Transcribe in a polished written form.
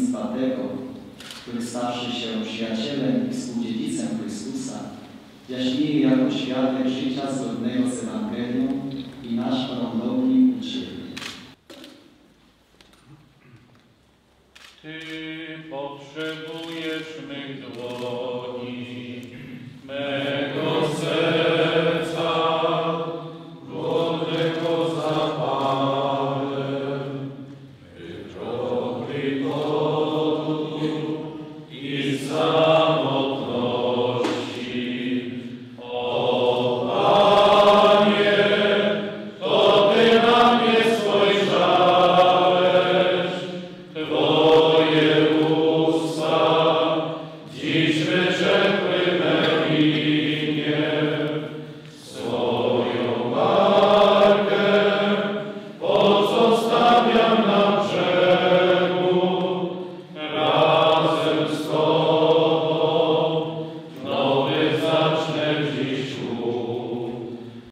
oblubieństwa tego, który stawszy się przyjacielem i współdziedzicem Chrystusa, jaśnili jako świadek życia zgodnego z Ewangelią i nasz orądownik uczyli. Ty potrzebujesz mych dłoni, mego serca, głodnego zapałem, mych dobrych potu i samotności. O Panie, to Ty na mnie spojrzałeś, Twoje usta dziś wyrzekły me